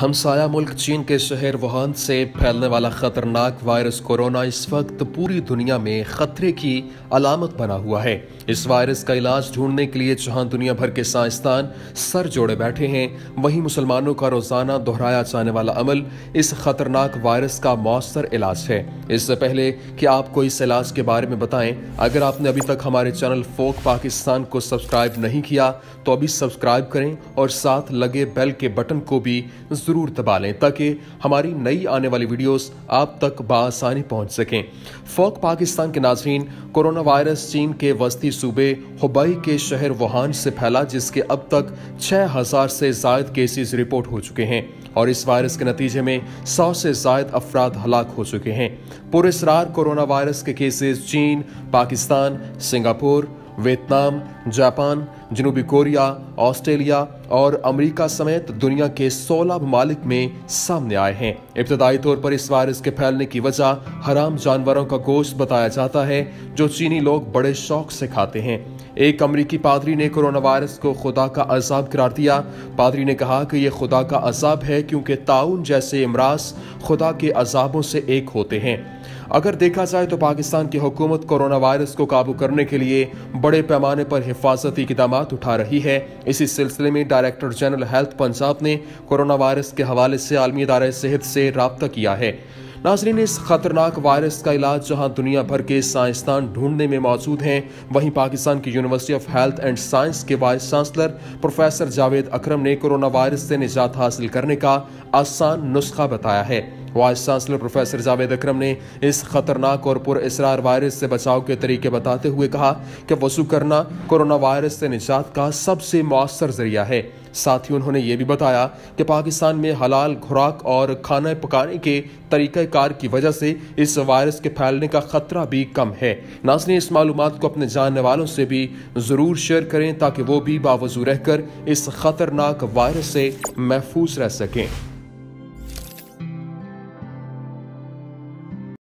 हमसाया मुल्क चीन के शहर वुहान से फैलने वाला खतरनाक वायरस कोरोना इस वक्त पूरी दुनिया में खतरे की अलामत बना हुआ है। इस वायरस का इलाज ढूंढने के लिए जहां दुनिया भर के साइंसदान सर जोड़े बैठे हैं, वहीं मुसलमानों का रोजाना दोहराया जाने वाला अमल इस खतरनाक वायरस का मौसर इलाज है। इससे पहले कि आपको इस इलाज के बारे में बताएं, अगर आपने अभी तक हमारे चैनल फोक पाकिस्तान को सब्सक्राइब नहीं किया तो अभी सब्सक्राइब करें और साथ लगे बेल के बटन को भी जरूर दबा लें ताकि हमारी नई आने वाली वीडियोस आप तक बासानी पहुंच सकें। फोक पाकिस्तान के नाज़रीन, कोरोना वायरस चीन के वस्ती सूबे हुबई के शहर वुहान से फैला, जिसके अब तक 6000 से ज्यादा केसेस रिपोर्ट हो चुके हैं और इस वायरस के नतीजे में 100 से ज्यादा अफराद हलाक हो चुके हैं। पुरअसरार कोरोना वायरस के केसेस चीन, पाकिस्तान, सिंगापुर, वियतनाम, जापान, जनूबी कोरिया, ऑस्ट्रेलिया और अमेरिका समेत दुनिया के 16 ममालिक में सामने आए हैं। इब्तदाई तौर पर इस वायरस के फैलने की वजह हराम जानवरों का गोश्त बताया जाता है, जो चीनी लोग बड़े शौक से खाते हैं। एक अमरीकी पादरी ने कोरोना वायरस को खुदा का अजाब करार दिया। पादरी ने कहा कि यह खुदा का अजाब है क्योंकि ताउन जैसे इमराज खुदा के अजाबों से एक होते हैं। अगर देखा जाए तो पाकिस्तान की हुकूमत कोरोना वायरस को काबू करने के लिए बड़े पैमाने पर हिफाजती इक़दाम उठा रही है। इसी सिलसिले में डायरेक्टर जनरल हेल्थ पंजाब ने कोरोना वायरस के हवाले से आलमी इदारे सेहत से राब्ता किया है। नाज़रीन, इस खतरनाक वायरस का इलाज जहां दुनिया भर के साइंसदान ढूंढने में मौजूद हैं, वहीं पाकिस्तान की university of health and science के vice chancellor professor Javed Akram ने कोरोना वायरस से निजात हासिल करने का आसान नुस्खा बताया है। Vice chancellor professor Javed Akram ने इस खतरनाक और पुरअसरार वायरस से बचाव के तरीके बताते हुए कहा कि वज़ू करना कोरोना वायरस से निजात का सबसे मौसर जरिया है। साथ ही उन्होंने ये भी बताया कि पाकिस्तान में हलाल खुराक और खाना पकाने के तरीक़ाकार की वजह से इस वायरस के फैलने का खतरा भी कम है। नाज़रीन, इस मालूमात को अपने जानने वालों से भी जरूर शेयर करें ताकि वो भी बावजू रहकर इस खतरनाक वायरस से महफूज रह सकें।